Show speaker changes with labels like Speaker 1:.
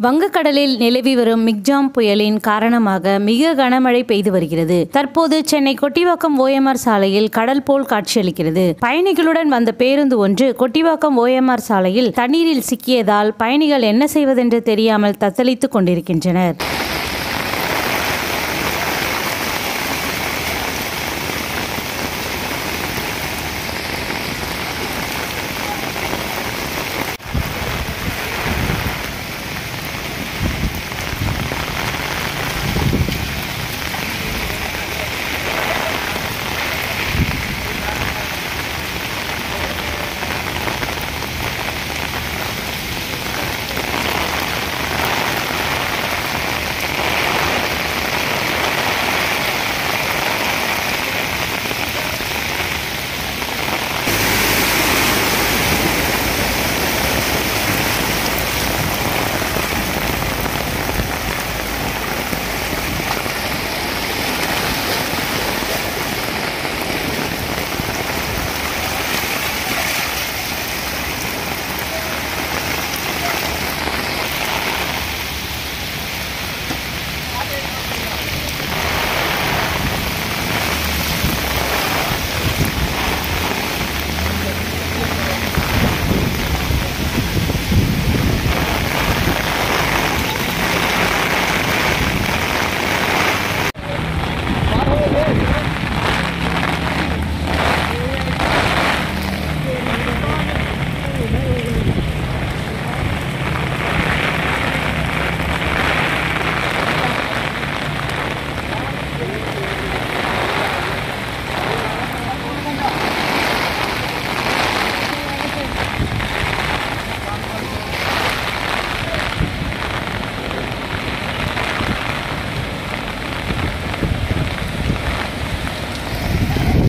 Speaker 1: வங்கக்கடலில் நிலவி வரும் மிக்ஜாம் புயலின் காரணமாக மிக கனமழை பெய்து வருகிறது. தற்போது சென்னை கொட்டிவாக்கம் OMR சாலையில் கடல் போல் காட்சியளிக்கிறது. பயணிகளுடன் வந்த பேருந்து ஒன்று கொட்டிவாக்கம் OMR சாலையில் தண்ணீரில் சிக்கியதால் பயணிகள் என்ன செய்வதென்று தெரியாமல் தத்தளித்துக் கொண்டிருக்கின்றனர்.